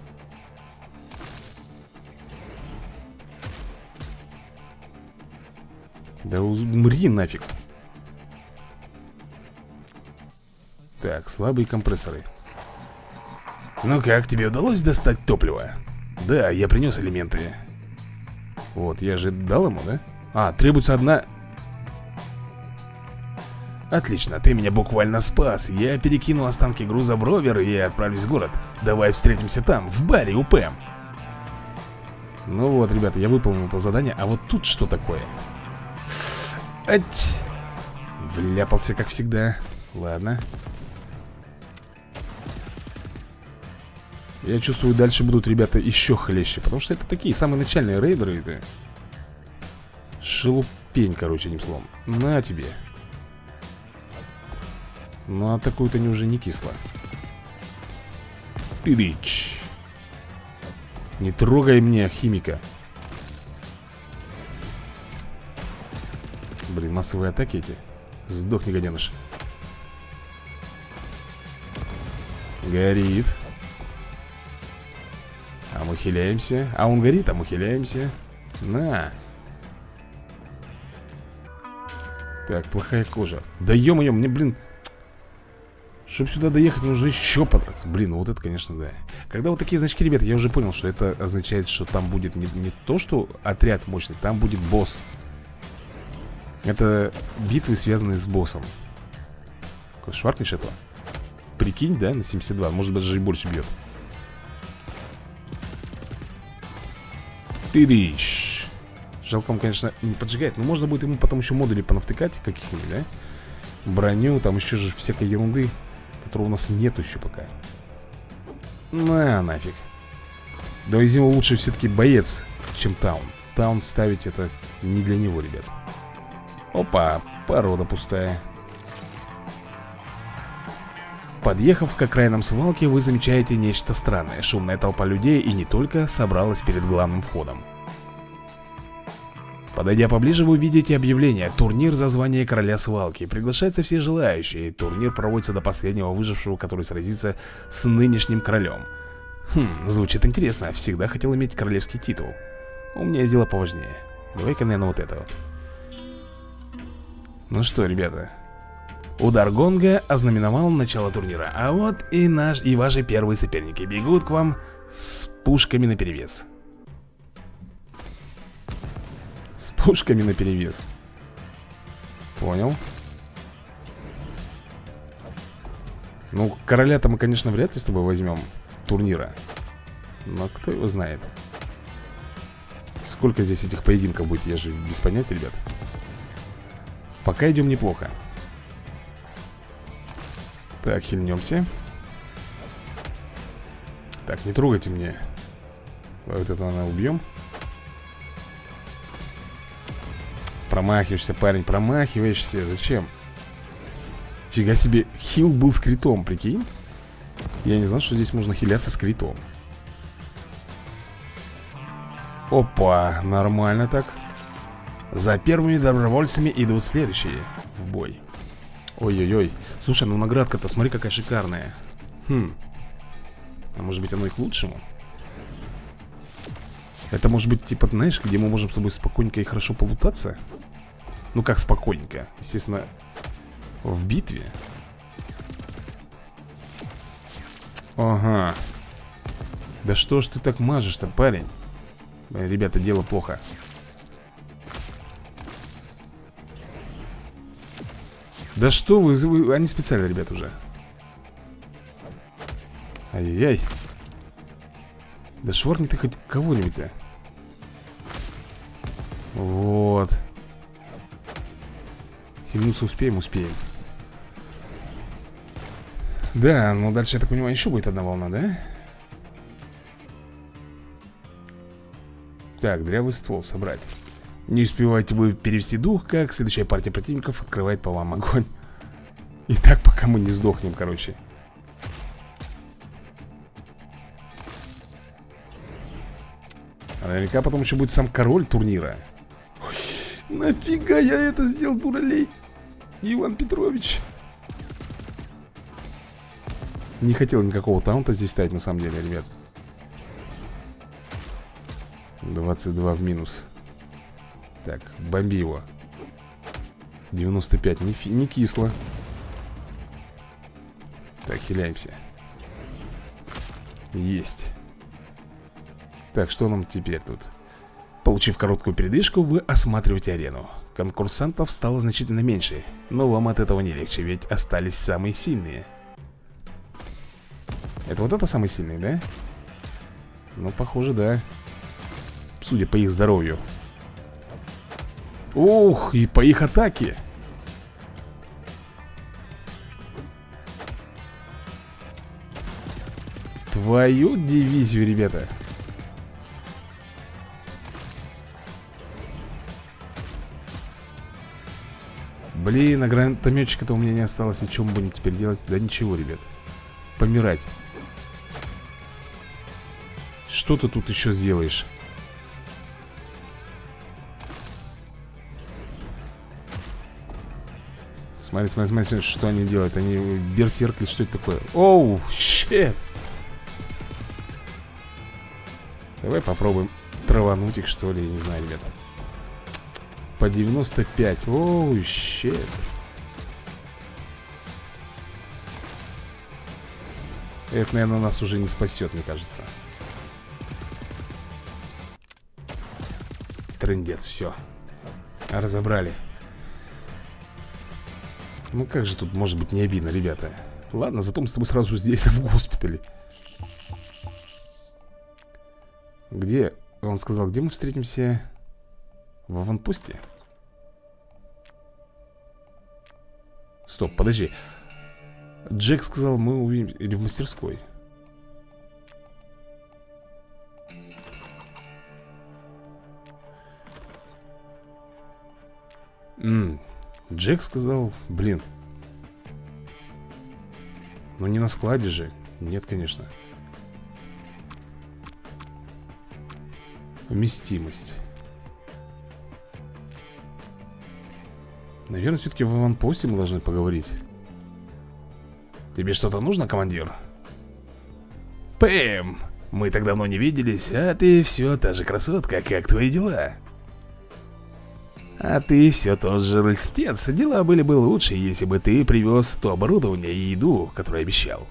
Да умри нафиг. Так, слабые компрессоры. Ну как, тебе удалось достать топливо? Да, я принес элементы. Вот, я же дал ему, да? А, требуется одна... Отлично, ты меня буквально спас. Я перекину останки груза в ровер и отправлюсь в город. Давай встретимся там, в баре у Пэм. Ну вот, ребята, я выполнил это задание. А вот тут что такое? Ать! Вляпался, как всегда. Ладно. Я чувствую, дальше будут, ребята, еще хлеще. Потому что это такие самые начальные рейдеры. Это шелупень, короче, одним словом. На тебе. Ну, а такую-то не уже не кисло. Тыдыч. Не трогай мне химика. Блин, массовые атаки эти. Сдохни, гаденыш. Горит. А мы хиляемся. А он горит, а мы хиляемся. На. Так, плохая кожа. Да ё-моё, мне, блин, чтобы сюда доехать, нужно еще подраться. Блин, ну вот это, конечно, да. Когда вот такие значки, ребята, я уже понял, что это означает, что там будет не, не то, что отряд мощный, там будет босс. Это битвы, связанные с боссом. Какой шваркнешь этого? Прикинь, да, на семьдесят два. Может быть, даже и больше бьет. Тырищ. Жалко, он, конечно, не поджигает. Но можно будет ему потом еще модули понавтыкать каких-нибудь, да? Броню, там еще же всякой ерунды, которой у нас нету еще пока. На, нафиг. Да из него лучше все-таки боец, чем таунт. Таунт ставить это не для него, ребят. Опа, порода пустая. Подъехав к окраинам свалки, вы замечаете нечто странное. Шумная толпа людей и не только собралась перед главным входом. Подойдя поближе, вы видите объявление: турнир за звание короля свалки. Приглашаются все желающие. Турнир проводится до последнего выжившего, который сразится с нынешним королем. Хм, звучит интересно. Всегда хотел иметь королевский титул. У меня есть дело поважнее. Давай-ка, наверное, вот это вот. Ну что, ребята, удар гонга ознаменовал начало турнира. А вот и наш, и ваши первые соперники бегут к вам с пушками наперевес. С пушками наперевес. Понял. Ну, короля-то мы, конечно, вряд ли с тобой возьмем турнира. Но кто его знает. Сколько здесь этих поединков будет, я же без понятия, ребят. Пока идем неплохо. Так, хильнемся. Так, не трогайте мне. Вот это она убьем. Промахиваешься, парень, промахиваешься. Зачем? Фига себе, хил был с критом, прикинь. Я не знал, что здесь можно хиляться с критом. Опа, нормально так. За первыми добровольцами идут следующие в бой. Ой-ой-ой. Слушай, ну наградка-то, смотри, какая шикарная. Хм. А может быть, оно и к лучшему? Это может быть, типа, знаешь, где мы можем с тобой спокойненько и хорошо полутаться? Ну как спокойненько? Естественно, в битве. Ага. Да что ж ты так мажешь-то, парень? Ребята, дело плохо. Да что вы, вы... Они специально, ребят, уже. Ай-яй-яй. Да шварни ты хоть кого-нибудь-то. Вот. Хильнуться успеем, успеем. Да, ну дальше, я так понимаю, еще будет одна волна, да? Так, дрявый ствол собрать. Не успеваете вы перевести дух, как следующая партия противников открывает по вам огонь. И так, пока мы не сдохнем, короче. А наверняка потом еще будет сам король турнира. Ой, нафига я это сделал, дуралей? Иван Петрович. Не хотел никакого таунта здесь ставить, на самом деле, ребят. двадцать два в минус. Так, бомби его. девяносто пять, не, фи, не кисло. Так, хиляемся. Есть. Так, что нам теперь тут? Получив короткую передышку, вы осматриваете арену. Конкурсантов стало значительно меньше, но вам от этого не легче, ведь остались самые сильные. Это вот это самый сильный, да? Ну, похоже, да. Судя по их здоровью. Ух, и по их атаке. Твою дивизию, ребята. Блин, а гранатометчика-то у меня не осталось. И что мы будем теперь делать? Да ничего, ребят. Помирать. Что ты тут еще сделаешь? Смотри, смотри, смотри, что они делают. Они берсеркли, что это такое? Оу, щет. Давай попробуем травануть их, что ли, не знаю, ребята. По девяносто пять. Оу, щет. Это, наверное, нас уже не спасет, мне кажется. Трындец, все. Разобрали. Ну как же тут может быть не обидно, ребята? Ладно, зато мы с тобой сразу здесь, в госпитале. Где? Он сказал, где мы встретимся? В аванпосте? Стоп, подожди. Джек сказал, мы увидим... Или в мастерской? М-м, Джек сказал, блин. Ну не на складе же. Нет, конечно. Вместимость. Наверное, все-таки в аванпосте мы должны поговорить. Тебе что-то нужно, командир? Пэм, мы так давно не виделись, а ты все та же красотка, как твои дела? А ты все тот же льстец. Дела были бы лучше, если бы ты привез то оборудование и еду, которое обещал.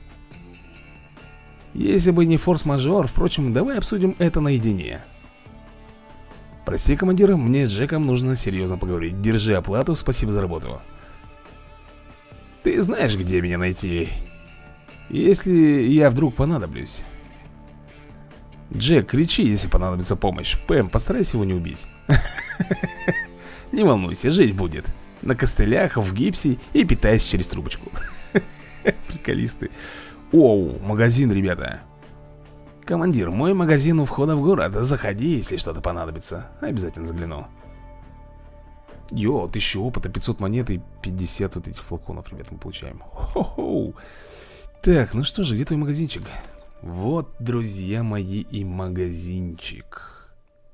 Если бы не форс-мажор, впрочем, давай обсудим это наедине. Прости, командир, мне с Джеком нужно серьезно поговорить. Держи оплату, спасибо за работу. Ты знаешь, где меня найти, если я вдруг понадоблюсь. Джек, кричи, если понадобится помощь. Пэм, постарайся его не убить. Не волнуйся, жить будет. На костылях, в гипсе и питаясь через трубочку. Приколисты. Оу, магазин, ребята. Командир, мой магазин у входа в город. Заходи, если что-то понадобится. Обязательно загляну. Йо, тысяча опыта, пятьсот монет и пятьдесят вот этих флаконов, ребята, мы получаем. Хо-хо. Так, ну что же, где твой магазинчик? Вот, друзья мои, и магазинчик.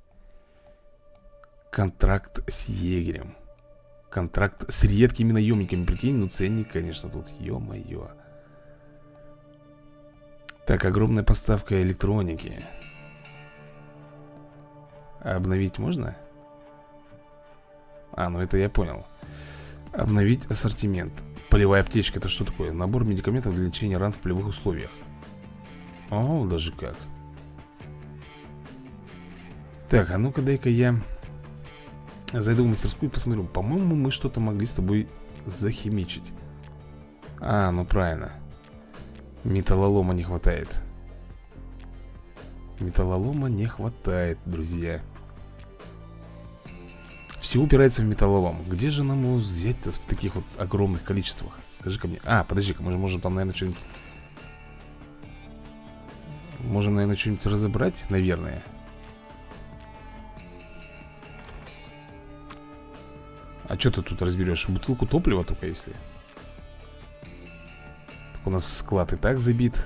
Контракт с егерем. Контракт с редкими наемниками. Прикинь, ну ценник, конечно, тут. Ё-моё. Так, огромная поставка электроники. Обновить можно? А, ну это я понял. Обновить ассортимент. Полевая аптечка, это что такое? Набор медикаментов для лечения ран в полевых условиях. О, даже как. Так, а ну-ка дай-ка я зайду в мастерскую и посмотрю. По-моему, мы что-то могли с тобой захимичить. А, ну правильно. Металлолома не хватает. Металлолома не хватает, друзья. Все упирается в металлолом. Где же нам его взять-то в таких вот огромных количествах? Скажи-ка мне. А, подожди-ка, мы же можем там, наверное, что-нибудь... Можем, наверное, что-нибудь разобрать, наверное. А что ты тут разберешь? Бутылку топлива только если. Так у нас склад и так забит.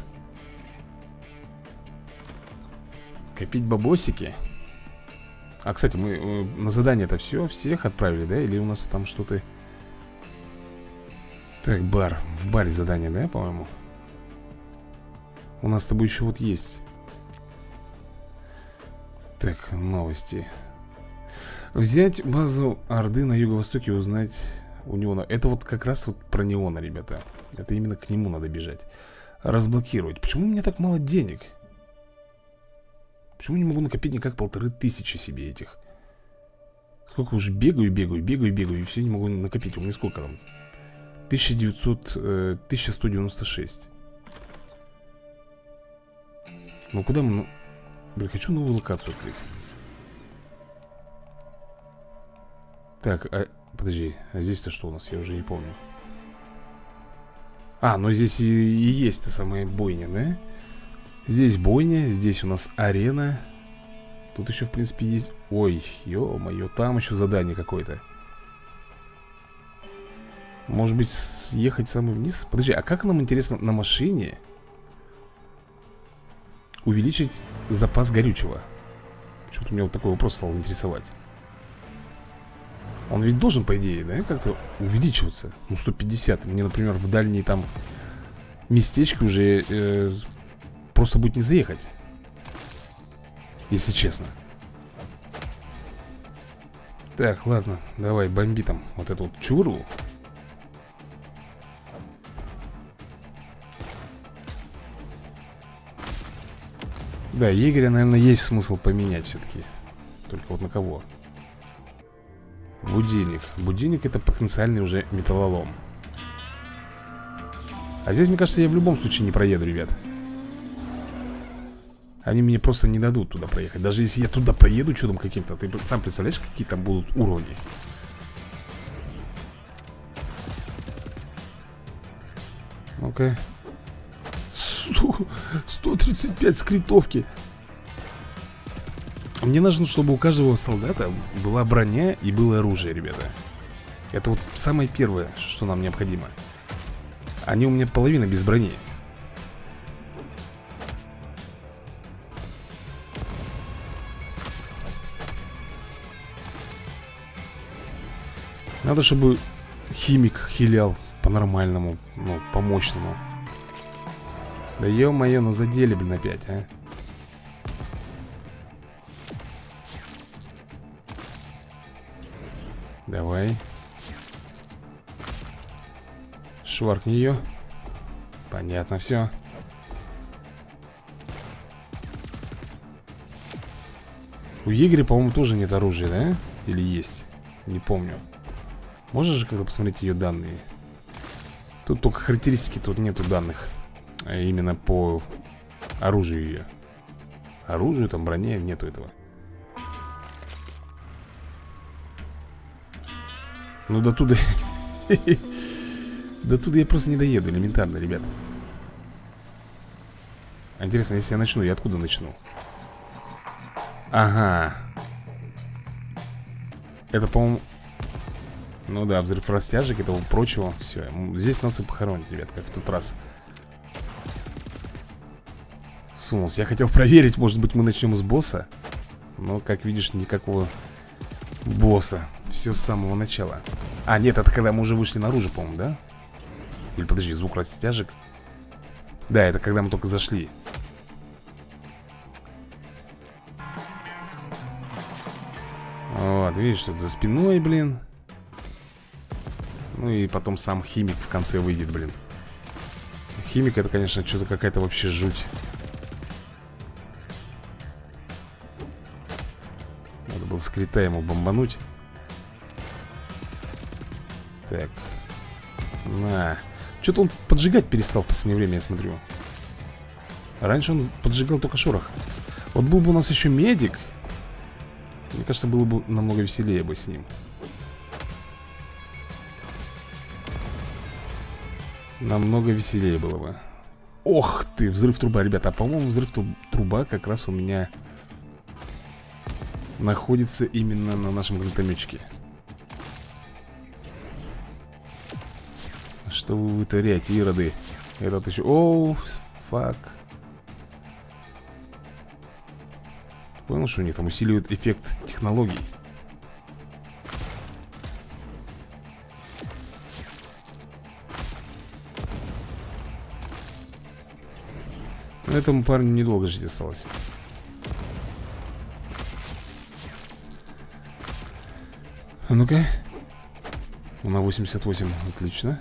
Копить бабосики. А, кстати, мы э, на задание-то все, всех отправили, да? Или у нас там что-то... Так, бар. В баре задание, да, по-моему? У нас с тобой еще вот есть. Так, новости. Взять базу Орды на юго-востоке и узнать у него... Это вот как раз вот про Неона, ребята. Это именно к нему надо бежать. Разблокировать. Почему у меня так мало денег? Почему не могу накопить никак полторы тысячи себе этих? Сколько уже бегаю, бегаю, бегаю, бегаю, и все не могу накопить. У меня сколько там? тысяча девятьсот, э, тысяча сто девяносто шесть. Ну куда мы... Ну... Блин, хочу новую локацию открыть. Так, а... подожди, а здесь-то что у нас? Я уже не помню. А, ну здесь и, и есть та самая бойня, да? Здесь бойня, здесь у нас арена. Тут еще, в принципе, есть... Ой, ё-моё, там еще задание какое-то. Может быть, съехать самый вниз? Подожди, а как нам, интересно, на машине увеличить запас горючего? Почему-то меня вот такой вопрос стал интересовать. Он ведь должен, по идее, да, как-то увеличиваться. Ну, сто пятьдесят. Мне, например, в дальние там местечки уже э, просто будет не заехать. Если честно. Так, ладно, давай бомби там вот эту вот чурлу. Да, егеря, наверное, есть смысл поменять все-таки. Только вот на кого? Будильник. Будильник — это потенциальный уже металлолом. А здесь, мне кажется, я в любом случае не проеду, ребят. Они мне просто не дадут туда проехать. Даже если я туда проеду чудом каким-то, ты сам представляешь, какие там будут уровни? Ну-ка. сто тридцать пять скритовки. Мне нужно, чтобы у каждого солдата была броня и было оружие, ребята. Это вот самое первое, что нам необходимо. Они у меня половина без брони. Надо, чтобы химик хилял по-нормальному, ну, по-мощному. Да ё-моё, ну задели, блин, опять, а. Давай. Шваркни ее. Понятно все. У егеря, по-моему, тоже нет оружия, да? Или есть? Не помню. Можно же как-то посмотреть ее данные? Тут только характеристики, тут нету данных. А именно по оружию ее. Оружию, там броне, нету этого. Ну до туда до туда я просто не доеду, элементарно, ребят. Интересно, если я начну, я откуда начну? Ага. Это, по-моему... Ну да, взрыв растяжек и того прочего. Все, здесь нас и похоронят, ребят, как в тот раз. Сунулся, я хотел проверить, может быть мы начнем с босса. Но, как видишь, никакого босса. Все с самого начала. А, нет, это когда мы уже вышли наружу, по-моему, да? Или подожди, звук растяжек. Да, это когда мы только зашли. Вот, видишь, тут за спиной, блин. Ну и потом сам химик в конце выйдет, блин. Химик — это, конечно, что-то какая-то вообще жуть. Надо было скрита ему бомбануть. Так. На. Что-то он поджигать перестал в последнее время, я смотрю. Раньше он поджигал только шорох. Вот был бы у нас еще медик, мне кажется, было бы намного веселее бы с ним. Намного веселее было бы. Ох ты, взрыв труба, ребята. А по-моему, взрыв труба как раз у меня находится именно на нашем гранатометчике. Что вы вытворяете, ироды? Этот еще... Оу, фак. Понял, что у них там усиливает эффект технологий. Но этому парню недолго жить осталось. А ну-ка. На восемьдесят восемь, отлично.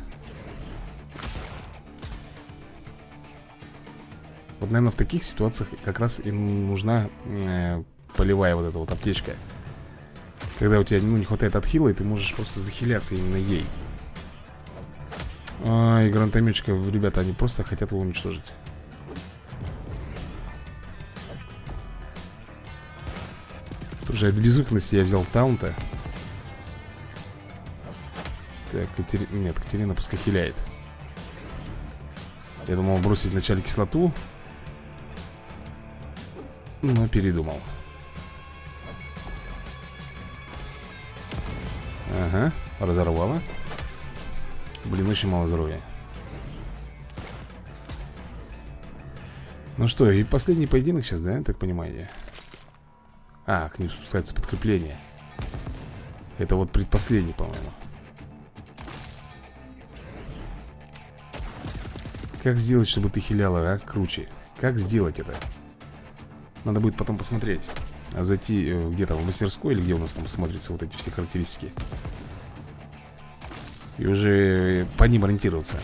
Вот, наверное, в таких ситуациях как раз и нужна э, полевая вот эта вот аптечка. Когда у тебя, ну, не хватает отхила, и ты можешь просто захиляться именно ей. Ай, гранатометчика, ребята, они просто хотят его уничтожить. Уже от безвыходности я взял таунта. Так, Катери... Нет, Катерина пускай хиляет. Я думал бросить вначале кислоту, но передумал. Ага, разорвала. Блин, очень мало здоровья. Ну что, и последний поединок сейчас, да, я так понимаю я? А, к ним спускается подкрепление. Это вот предпоследний, по-моему. Как сделать, чтобы ты хиляла, а? Круче. Как сделать это? Надо будет потом посмотреть. А зайти э, где-то в мастерской, или где у нас там смотрятся вот эти все характеристики, и уже по ним ориентироваться.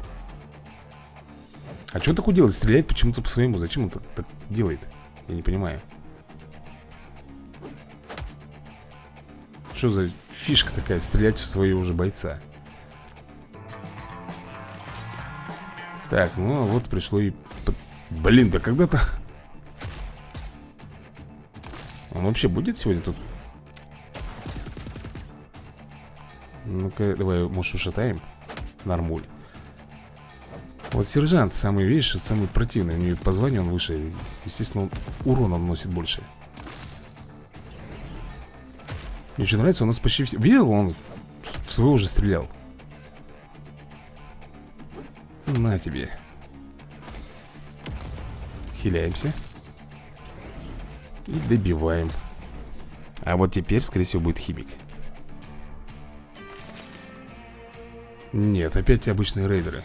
А что он такое делает? Стреляет почему-то по своему. Зачем он так, так делает? Я не понимаю. Что за фишка такая? Стрелять в своего уже бойца. Так, ну вот пришло и... Блин, да когда-то... Он вообще будет сегодня тут? Ну-ка, давай, может, ушатаем? Нормуль. Вот сержант самый, видишь, самый противный. У него по званию он выше. Естественно, урон он носит больше. Мне очень нравится, у нас почти все... Видел, он в своего уже стрелял. На тебе. Хиляемся. И добиваем. А вот теперь, скорее всего, будет химик. Нет, опять обычные рейдеры.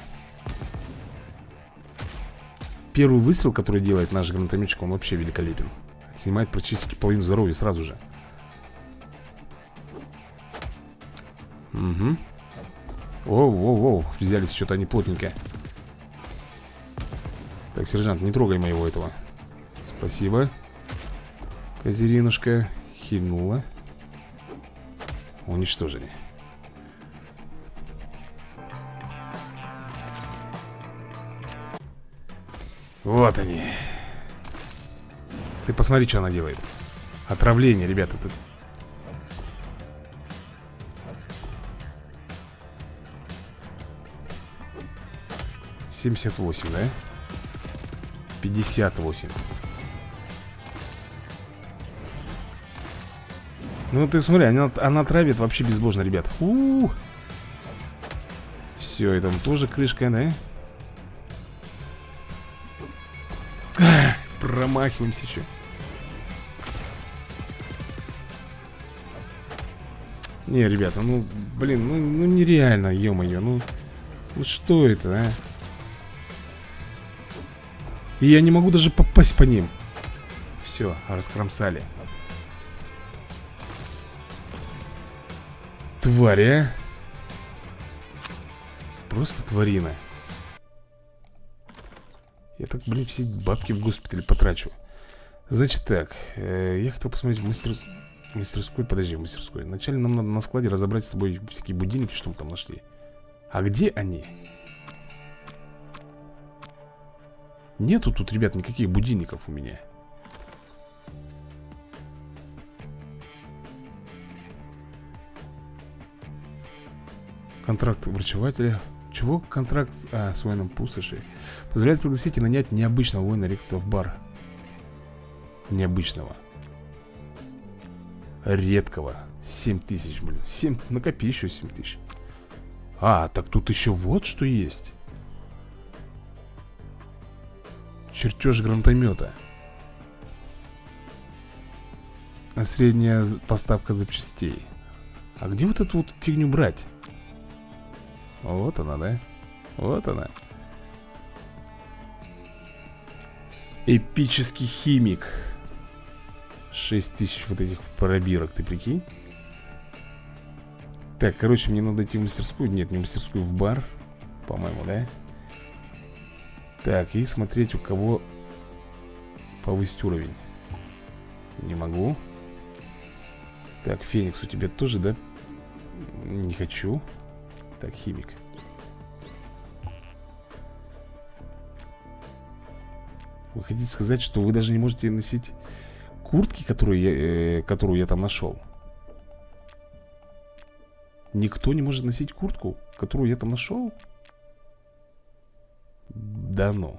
Первый выстрел, который делает наш гранатометчик, он вообще великолепен. Снимает практически половину здоровья сразу же. Угу. Оу-оу-оу, взялись что-то они плотненько. Так, сержант, не трогай моего этого. Спасибо. Катеринушка хильнула. Уничтожили. Вот они. Ты посмотри, что она делает. Отравление, ребята. Ты... семьдесят восемь, да? пятьдесят восемь. Ну ты смотри, она, она травит вообще безбожно, ребят. У-у-у. Все, это тоже крышка, да? Ах, промахиваемся еще. Не, ребята, ну, блин, ну, ну нереально, ё-моё, ну, ну что это, а? И я не могу даже попасть по ним. Все, раскромсали. Тварь, а? Просто тварина. Я так, блин, все бабки в госпитале потрачу. Значит так, э, я хотел посмотреть в мастер... мастерской. Подожди, в мастерской. Вначале нам надо на складе разобрать с тобой всякие будильники, что мы там нашли. А где они? Нету тут, ребят, никаких будильников у меня. Контракт врачевателя. Чего контракт? А, с воином пустоши. Позволяет пригласить и нанять необычного воина-рекрута в бар. Необычного. Редкого. семь тысяч, блин. семь... Накопи еще семь тысяч. А, так тут еще вот что есть. Чертеж гранатомета. Средняя поставка запчастей. А где вот эту вот фигню брать? Вот она, да? Вот она. Эпический химик. шесть тысяч вот этих пробирок, ты прикинь? Так, короче, мне надо идти в мастерскую. Нет, не в мастерскую, в бар. По-моему, да? Так, и смотреть, у кого повысить уровень. Не могу. Так, Феникс, у тебя тоже, да? Не хочу. Так, химик. Вы хотите сказать, что вы даже не можете носить куртки, которую я, э, которую я там нашел? Никто не может носить куртку, которую я там нашел? Да ну.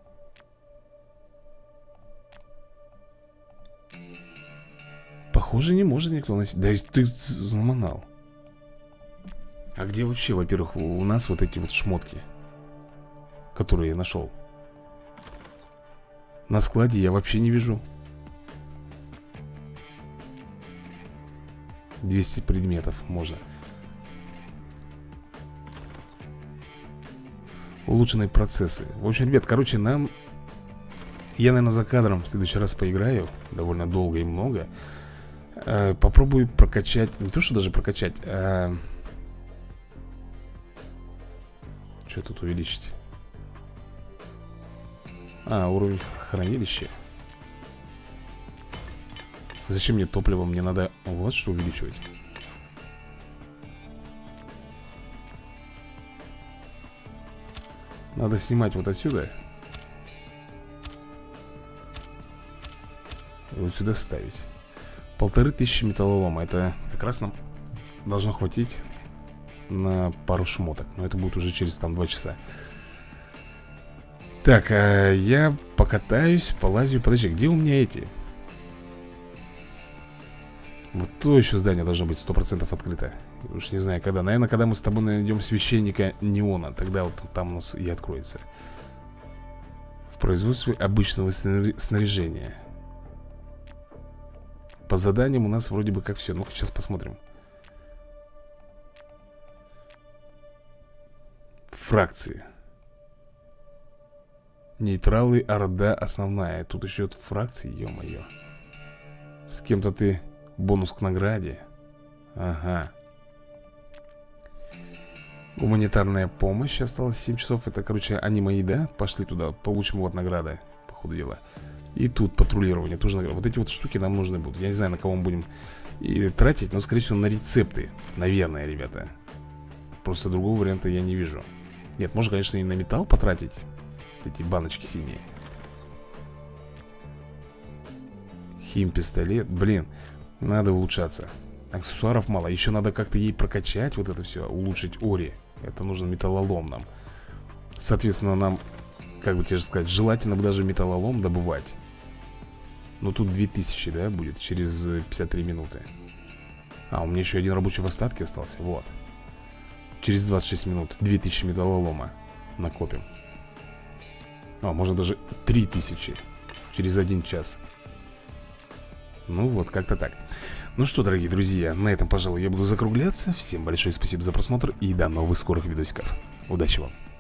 Похоже, не может никто носить. Да ты заманал. А где вообще, во-первых, у нас вот эти вот шмотки, которые я нашел? На складе я вообще не вижу. двести предметов можно. Улучшенные процессы. В общем, ребят, короче, нам Я, наверное, за кадром в следующий раз поиграю. Довольно долго и много. э, Попробую прокачать. Не то, что даже прокачать, а... Что тут увеличить? А, уровень хранилища. Зачем мне топливо? Мне надо вот что увеличивать. Надо снимать вот отсюда и вот сюда ставить. Полторы тысячи металлолома. Это как раз нам должно хватить на пару шмоток. Но это будет уже через там два часа. Так, а я покатаюсь, полазю. Подожди, где у меня эти? Вот то еще здание должно быть сто процентов открыто. Уж не знаю когда. Наверное, когда мы с тобой найдем священника Неона, тогда вот там у нас и откроется. В производстве обычного снаряжения. По заданиям у нас вроде бы как все. Ну-ка, сейчас посмотрим. Фракции. Нейтралы, орда основная. Тут еще фракции, ё-моё. С кем-то ты бонус к награде. Ага. Гуманитарная помощь. Осталось семь часов. Это, короче, они мои, да? Пошли туда, получим вот награды. По ходу дела. И тут патрулирование, тоже награда. Вот эти вот штуки нам нужны будут. Я не знаю, на кого мы будем и тратить, но, скорее всего, на рецепты. Наверное, ребята. Просто другого варианта я не вижу. Нет, можно, конечно, и на металл потратить. Эти баночки синие. Хим-пистолет. Блин, надо улучшаться. Аксессуаров мало. Еще надо как-то ей прокачать вот это все. Улучшить Ори. Это нужно металлолом нам. Соответственно, нам, как бы тебе же сказать, желательно бы даже металлолом добывать. Но тут две тысячи, да, будет через пятьдесят три минуты. А, у меня еще один рабочий в остатке остался. Вот. Через двадцать шесть минут две тысячи металлолома накопим. А, можно даже три тысячи через один час. Ну вот, как-то так. Ну что, дорогие друзья, на этом, пожалуй, я буду закругляться. Всем большое спасибо за просмотр и до новых скорых видосиков. Удачи вам!